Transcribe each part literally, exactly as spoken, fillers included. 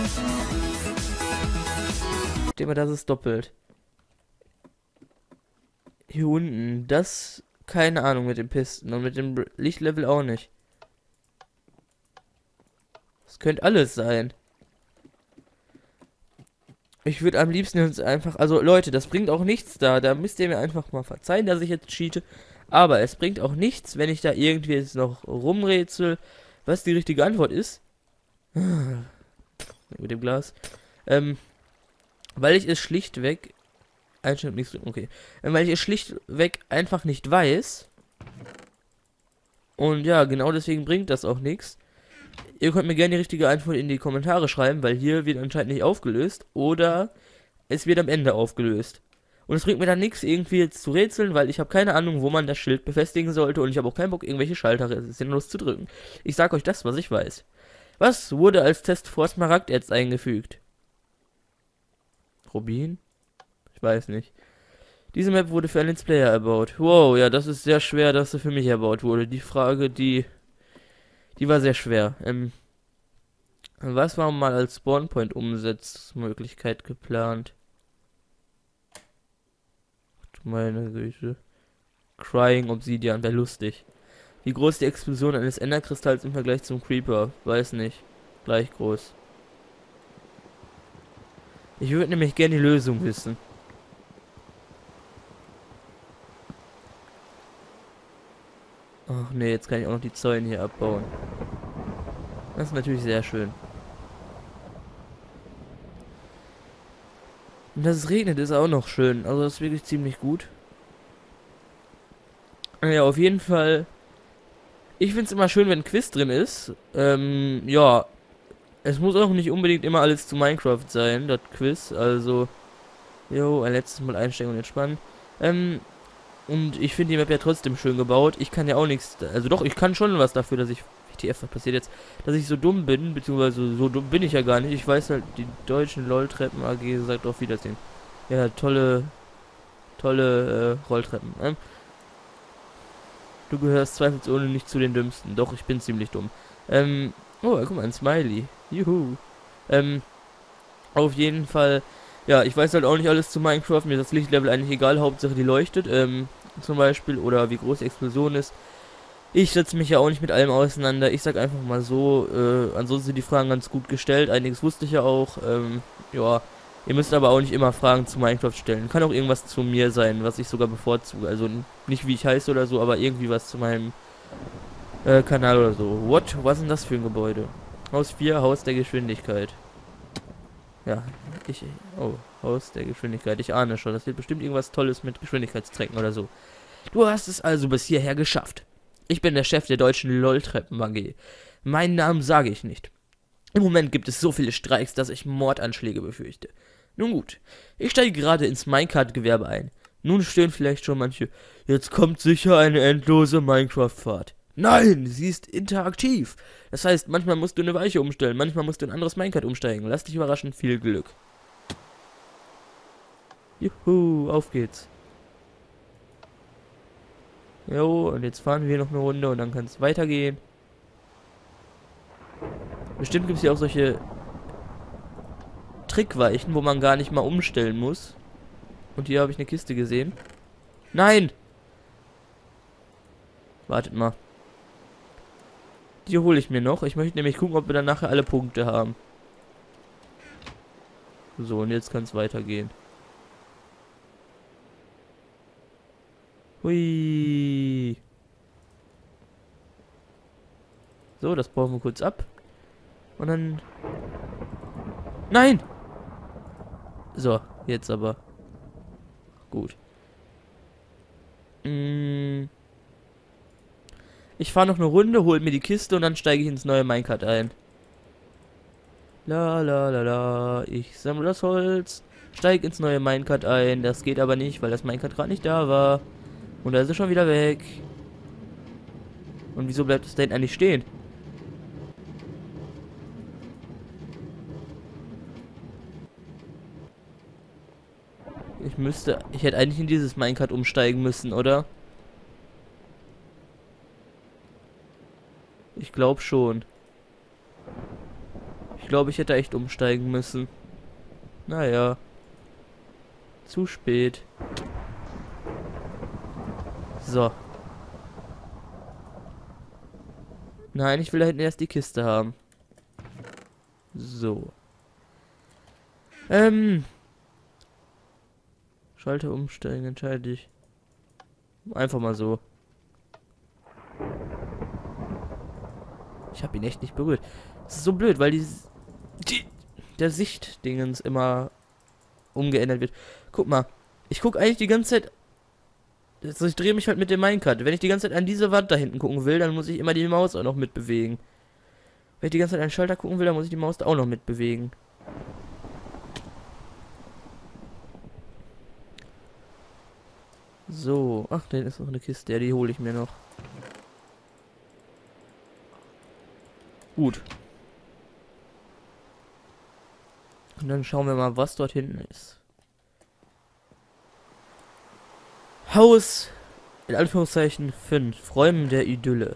Ich denke mal, das ist doppelt. Hier unten, das, keine Ahnung mit den Pisten und mit dem Lichtlevel auch nicht. Das könnte alles sein. Ich würde am liebsten jetzt einfach, also Leute, das bringt auch nichts da. Da müsst ihr mir einfach mal verzeihen, dass ich jetzt cheate. Aber es bringt auch nichts, wenn ich da irgendwie jetzt noch rumrätsel, was die richtige Antwort ist. Mit dem Glas. Ähm, weil ich es schlichtweg... Einstellung nichts drücken, okay. Ähm, weil ich es schlichtweg einfach nicht weiß. Und ja, genau deswegen bringt das auch nichts. Ihr könnt mir gerne die richtige Antwort in die Kommentare schreiben, weil hier wird anscheinend nicht aufgelöst. Oder es wird am Ende aufgelöst. Und es bringt mir dann nichts, irgendwie jetzt zu rätseln, weil ich habe keine Ahnung, wo man das Schild befestigen sollte. Und ich habe auch keinen Bock, irgendwelche Schalter sinnlos zu drücken. Ich sag euch das, was ich weiß. Was wurde als Test vor Smaragderz eingefügt? Rubin? Ich weiß nicht. Diese Map wurde für einen Let's Player erbaut. Wow, ja, das ist sehr schwer, dass sie für mich erbaut wurde. Die Frage, die... Die war sehr schwer. Ähm, was war mal als Spawnpoint-Umsetzmöglichkeit geplant? Meine Güte. Crying Obsidian, wäre lustig. Wie groß die Explosion eines Enderkristalls im Vergleich zum Creeper? Weiß nicht. Gleich groß. Ich würde nämlich gerne die Lösung wissen. Ach nee, jetzt kann ich auch noch die Zäune hier abbauen. Das ist natürlich sehr schön. Und dass es regnet, ist auch noch schön. Also das ist wirklich ziemlich gut. Ja, auf jeden Fall. Ich finde es immer schön, wenn ein Quiz drin ist. Ähm, ja. Es muss auch nicht unbedingt immer alles zu Minecraft sein, das Quiz. Also, jo, ein letztes Mal einsteigen und entspannen. Ähm, und ich finde die Map ja trotzdem schön gebaut. Ich kann ja auch nichts, also doch, ich kann schon was dafür, dass ich, W T F, was passiert jetzt, dass ich so dumm bin, beziehungsweise so dumm bin ich ja gar nicht. Ich weiß halt, die deutschen LOL-Treppen A G sagt auf Wiedersehen. Ja, tolle, tolle äh, Rolltreppen. Ähm, du gehörst zweifelsohne nicht zu den Dümmsten. Doch, ich bin ziemlich dumm. Ähm, oh, guck mal, ein Smiley. Juhu. Ähm, auf jeden Fall, ja, ich weiß halt auch nicht alles zu Minecraft. Mir ist das Lichtlevel eigentlich egal, Hauptsache die leuchtet, ähm, zum Beispiel, oder wie groß die Explosion ist. Ich setze mich ja auch nicht mit allem auseinander. Ich sag einfach mal so, äh, ansonsten sind die Fragen ganz gut gestellt. Einiges wusste ich ja auch, ähm, ja. Ihr müsst aber auch nicht immer Fragen zu Minecraft stellen. Kann auch irgendwas zu mir sein, was ich sogar bevorzuge. Also nicht wie ich heiße oder so, aber irgendwie was zu meinem äh, Kanal oder so. What? Was ist denn das für ein Gebäude? Haus vier, Haus der Geschwindigkeit. Ja, ich... Oh, Haus der Geschwindigkeit. Ich ahne schon, das wird bestimmt irgendwas Tolles mit Geschwindigkeitstrecken oder so. Du hast es also bis hierher geschafft. Ich bin der Chef der deutschen LOL-Treppen A G. Meinen Namen sage ich nicht. Im Moment gibt es so viele Streiks, dass ich Mordanschläge befürchte. Nun gut, ich steige gerade ins Minecart-Gewerbe ein. Nun stöhnen vielleicht schon manche, jetzt kommt sicher eine endlose Minecraft-Fahrt. Nein, sie ist interaktiv. Das heißt, manchmal musst du eine Weiche umstellen, manchmal musst du ein anderes Minecart umsteigen. Lass dich überraschen, viel Glück. Juhu, auf geht's. Jo, und jetzt fahren wir noch eine Runde und dann kann es weitergehen. Bestimmt gibt es hier auch solche Trickweichen, wo man gar nicht mal umstellen muss. Und hier habe ich eine Kiste gesehen. Nein! Wartet mal. Die hole ich mir noch. Ich möchte nämlich gucken, ob wir dann nachher alle Punkte haben. So, und jetzt kann es weitergehen. Hui. So, das bauen wir kurz ab. Und dann... Nein! So, jetzt aber. Gut. Mm. Ich fahre noch eine Runde, hol mir die Kiste und dann steige ich ins neue Minecart ein. La la la la. Ich sammle das Holz. Steig ins neue Minecart ein. Das geht aber nicht, weil das Minecart gerade nicht da war. Und da ist es schon wieder weg. Und wieso bleibt es denn eigentlich stehen? Ich müsste... Ich hätte eigentlich in dieses Minecart umsteigen müssen, oder? Ich glaube schon. Ich glaube, ich hätte echt umsteigen müssen. Naja. Zu spät. So. Nein, ich will da hinten erst die Kiste haben. So. Ähm. Schalter umsteigen, entscheide dich. Einfach mal so. Ich habe ihn echt nicht berührt. Das ist so blöd, weil die, die der Sichtdingens immer umgeändert wird. Guck mal. Ich gucke eigentlich die ganze Zeit. Also ich drehe mich halt mit dem Minecart. Wenn ich die ganze Zeit an diese Wand da hinten gucken will, dann muss ich immer die Maus auch noch mitbewegen. Wenn ich die ganze Zeit an den Schalter gucken will, dann muss ich die Maus da auch noch mitbewegen. So. Ach, da hinten ist noch eine Kiste. Ja, die hole ich mir noch. Gut. Und dann schauen wir mal, was dort hinten ist. Haus, in Anführungszeichen fünf. Räumen der Idylle.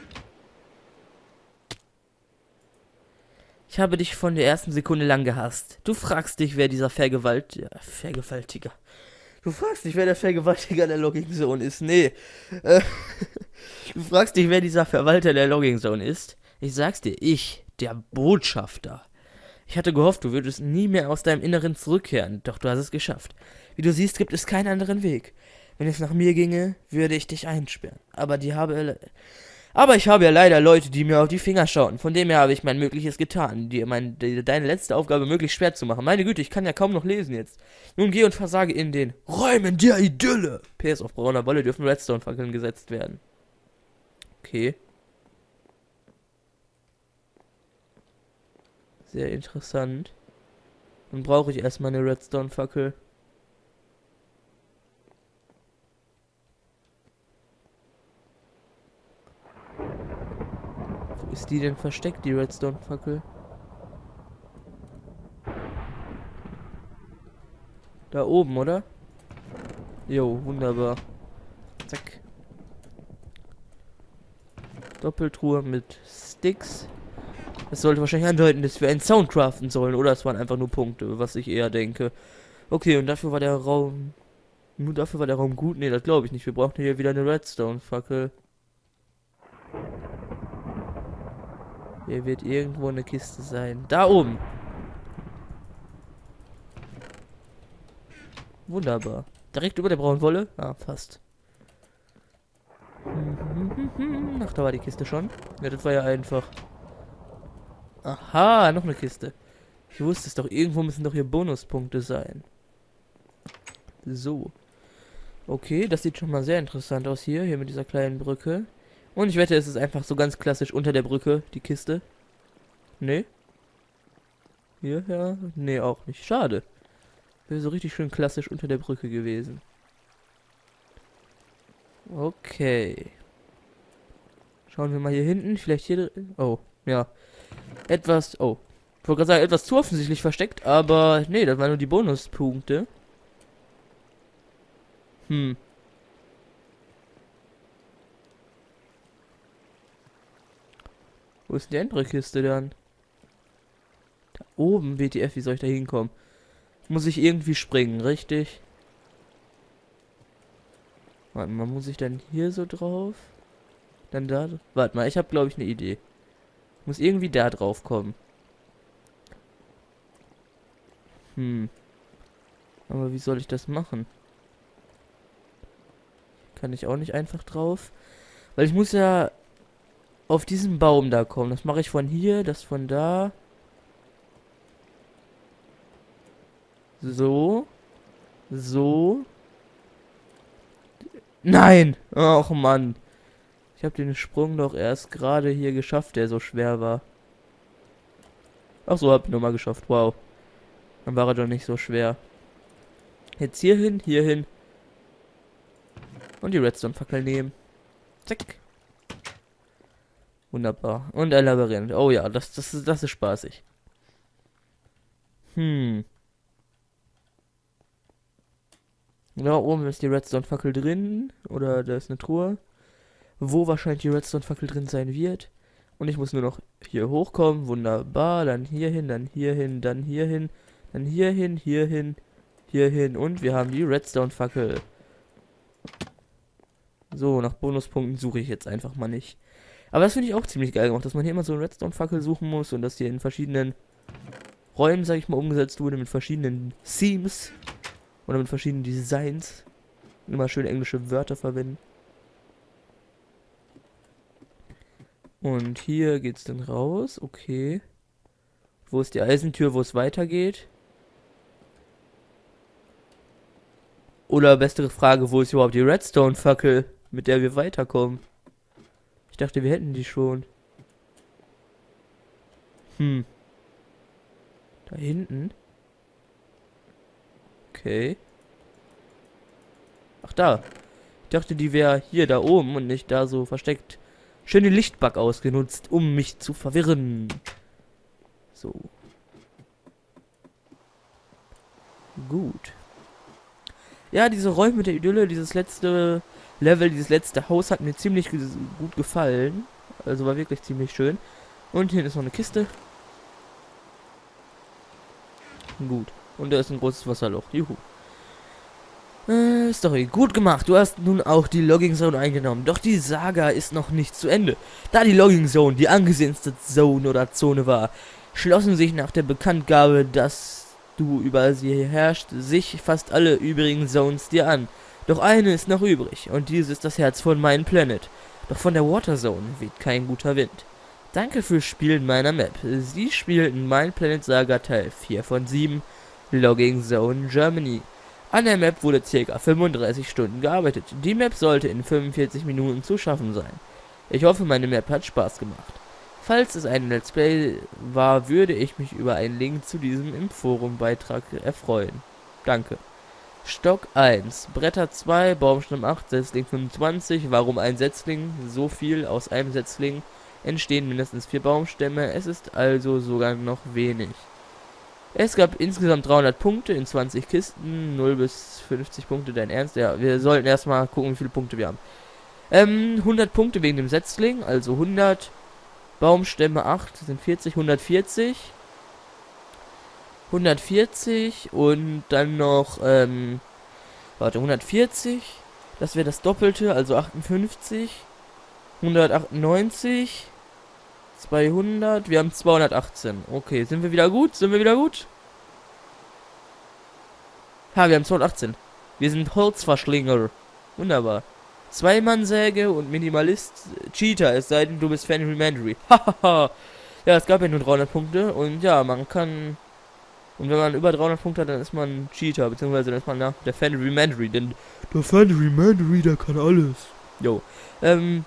Ich habe dich von der ersten Sekunde lang gehasst. Du fragst dich, wer dieser Vergewalt... Ja, Vergewaltiger. Du fragst dich, wer der Vergewaltiger der Logging Zone ist. Nee. Äh, du fragst dich, wer dieser Verwalter der Logging Zone ist. Ich sag's dir, ich, der Botschafter. Ich hatte gehofft, du würdest nie mehr aus deinem Inneren zurückkehren, doch du hast es geschafft. Wie du siehst, gibt es keinen anderen Weg. Wenn es nach mir ginge, würde ich dich einsperren. Aber die habe... Aber ich habe ja leider Leute, die mir auf die Finger schauen. Von dem her habe ich mein Mögliches getan, dir mein, die, deine letzte Aufgabe möglichst schwer zu machen. Meine Güte, ich kann ja kaum noch lesen jetzt. Nun geh und versage in den Räumen der Idylle. P S auf brauner Wolle dürfen Redstone-Fackeln gesetzt werden. Okay. Sehr interessant. Dann brauche ich erstmal eine Redstone-Fackel. Wo ist die denn versteckt, die Redstone-Fackel? Da oben, oder? Jo, wunderbar. Zack. Doppeltruhe mit Sticks. Das sollte wahrscheinlich andeuten, dass wir einen Sound craften sollen. Oder es waren einfach nur Punkte, was ich eher denke. Okay, und dafür war der Raum... Nur dafür war der Raum gut? Ne, das glaube ich nicht. Wir brauchen hier wieder eine Redstone-Fackel. Hier wird irgendwo eine Kiste sein. Da oben. Wunderbar. Direkt über der braunen Wolle? Ah, fast. Ach, da war die Kiste schon. Ja, das war ja einfach. Aha, noch eine Kiste. Ich wusste es doch. Irgendwo müssen doch hier Bonuspunkte sein. So. Okay, das sieht schon mal sehr interessant aus hier. Hier mit dieser kleinen Brücke. Und ich wette, es ist einfach so ganz klassisch unter der Brücke, die Kiste. Nee. Hier, ja. Nee, auch nicht. Schade. Wäre so richtig schön klassisch unter der Brücke gewesen. Okay. Schauen wir mal hier hinten. Vielleicht hier drin. Oh, ja. Etwas. Oh. Ich wollte gerade sagen, etwas zu offensichtlich versteckt, aber nee, das waren nur die Bonuspunkte. Hm. Wo ist denn die andere Kiste dann? Da oben, W T F, wie soll ich da hinkommen? Muss ich irgendwie springen, richtig? Warte mal, muss ich dann hier so drauf? Dann da? Warte mal, ich habe glaube ich eine Idee. Ich muss irgendwie da drauf kommen. Hm. Aber wie soll ich das machen? Kann ich auch nicht einfach drauf? Weil ich muss ja auf diesen Baum da kommen. Das mache ich von hier, das von da. So. So. Nein! Ach Mann. Ich habe den Sprung doch erst gerade hier geschafft, der so schwer war. Ach so, hab ich nochmal geschafft. Wow. Dann war er doch nicht so schwer. Jetzt hier hin, hier hin. Und die Redstone-Fackel nehmen. Zack. Wunderbar. Und ein Labyrinth. Oh ja, das, das, ist, das ist spaßig. Hm. Da oben ist die Redstone-Fackel drin. Oder da ist eine Truhe. Wo wahrscheinlich die Redstone-Fackel drin sein wird. Und ich muss nur noch hier hochkommen. Wunderbar. Dann hier hin, dann hier hin, dann hier hin, dann hier hin, hier hin, hier hin. Und wir haben die Redstone-Fackel. So, nach Bonuspunkten suche ich jetzt einfach mal nicht. Aber das finde ich auch ziemlich geil gemacht, dass man hier immer so eine Redstone-Fackel suchen muss und dass hier in verschiedenen Räumen, sag ich mal, umgesetzt wurde mit verschiedenen Themes oder mit verschiedenen Designs. Immer schön englische Wörter verwenden. Und hier geht's dann raus, okay. Wo ist die Eisentür, wo es weitergeht? Oder bessere Frage, wo ist überhaupt die Redstone-Fackel, mit der wir weiterkommen? Ich dachte, wir hätten die schon. Hm. Da hinten? Okay. Ach, da. Ich dachte, die wäre hier da oben und nicht da so versteckt. Schön den Lichtbug ausgenutzt, um mich zu verwirren. So. Gut. Ja, diese Räume mit der Idylle, dieses letzte Level, dieses letzte Haus hat mir ziemlich gut gefallen. Also war wirklich ziemlich schön. Und hier ist noch eine Kiste. Gut. Und da ist ein großes Wasserloch. Juhu. Äh, Story. Gut gemacht. Du hast nun auch die Logging Zone eingenommen. Doch die Saga ist noch nicht zu Ende. Da die Logging Zone die angesehenste Zone oder Zone war, schlossen sich nach der Bekanntgabe, dass du über sie herrscht, sich fast alle übrigen Zones dir an. Doch eine ist noch übrig, und dies ist das Herz von meinem Planet. Doch von der Water Zone weht kein guter Wind. Danke fürs Spielen meiner Map. Sie spielten mein Planet Saga Teil vier von sieben, Logging Zone Germany. An der Map wurde ca. fünfunddreißig Stunden gearbeitet. Die Map sollte in fünfundvierzig Minuten zu schaffen sein. Ich hoffe, meine Map hat Spaß gemacht. Falls es ein Let's Play war, würde ich mich über einen Link zu diesem im Forum-Beitrag erfreuen. Danke. Stock eins, Bretter zwei, Baumstamm acht, Setzling fünfundzwanzig. Warum ein Setzling? So viel aus einem Setzling entstehen mindestens vier Baumstämme. Es ist also sogar noch wenig. Es gab insgesamt dreihundert Punkte in zwanzig Kisten, null bis fünfzig Punkte, dein Ernst? Ja, wir sollten erstmal gucken, wie viele Punkte wir haben. Ähm, hundert Punkte wegen dem Setzling, also hundert. Baumstämme acht sind vierzig, hundertvierzig. hundertvierzig und dann noch, ähm, warte, hundertvierzig. Das wäre das Doppelte, also achtundfünfzig. hundertachtundneunzig. zweihundert. Wir haben zweihundertachtzehn. Okay, sind wir wieder gut? Sind wir wieder gut? Ha, wir haben zweihundertachtzehn. Wir sind Holzverschlinger. Wunderbar. Zweimann-Säge und Minimalist Cheater, es sei denn, du bist Fenry Mandary. Hahaha. Ja, es gab ja nur dreihundert Punkte und ja, man kann. Und wenn man über dreihundert Punkte hat, dann ist man Cheater, beziehungsweise dann ist man na, der Fenry Mandary, denn der Fenry Mandary, der kann alles. Jo. Ähm.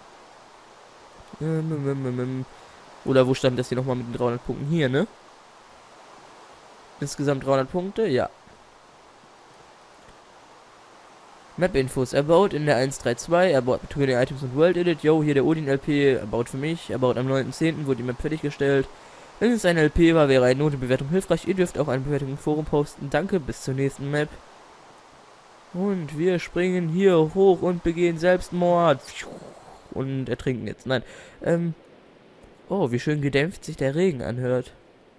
Ähm, ähm, ähm, ähm. Oder wo stand das hier nochmal mit den dreihundert Punkten? Hier, ne? Insgesamt dreihundert Punkte, ja. Map-Infos. Er baut in der eins Punkt drei Punkt zwei, er baut Between the Items und World Edit. Yo, hier der Odin L P, er baut für mich, er baut am neunten zehnten, wurde die Map fertiggestellt. Wenn es ein L P war, wäre eine Notenbewertung hilfreich. Ihr dürft auch eine Bewertung im Forum posten. Danke, bis zur nächsten Map. Und wir springen hier hoch und begehen Selbstmord. Und ertrinken jetzt. Nein. Ähm. Oh, wie schön gedämpft sich der Regen anhört.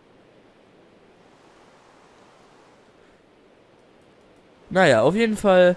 Naja, auf jeden Fall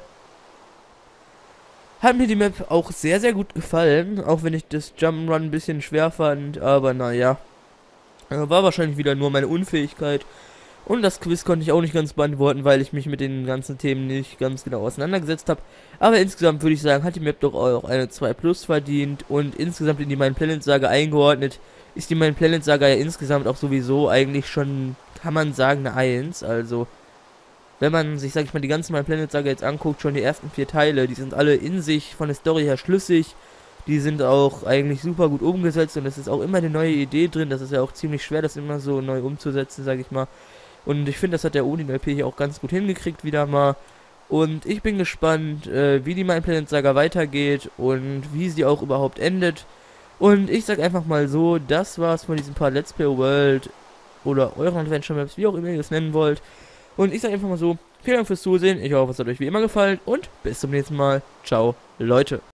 hat mir die Map auch sehr, sehr gut gefallen. Auch wenn ich das Jump'n'Run ein bisschen schwer fand. Aber naja. War wahrscheinlich wieder nur meine Unfähigkeit. Und das Quiz konnte ich auch nicht ganz beantworten, weil ich mich mit den ganzen Themen nicht ganz genau auseinandergesetzt habe. Aber insgesamt würde ich sagen, hat die Map doch auch eine zwei plus verdient. Und insgesamt in die Mein Planet Saga eingeordnet, ist die Mein Planet Saga ja insgesamt auch sowieso eigentlich schon, kann man sagen, eine eins. Also, wenn man sich, sag ich mal, die ganze Mein Planet Saga jetzt anguckt, schon die ersten vier Teile, die sind alle in sich von der Story her schlüssig. Die sind auch eigentlich super gut umgesetzt und es ist auch immer eine neue Idee drin. Das ist ja auch ziemlich schwer, das immer so neu umzusetzen, sag ich mal. Und ich finde, das hat der Odin L P hier auch ganz gut hingekriegt wieder mal. Und ich bin gespannt, äh, wie die Mein Planet Saga weitergeht und wie sie auch überhaupt endet. Und ich sag einfach mal so, das war's von diesem Part Let's Play World oder euren Adventure Maps, wie auch immer ihr es nennen wollt. Und ich sag einfach mal so, vielen Dank fürs Zusehen. Ich hoffe, es hat euch wie immer gefallen und bis zum nächsten Mal. Ciao, Leute.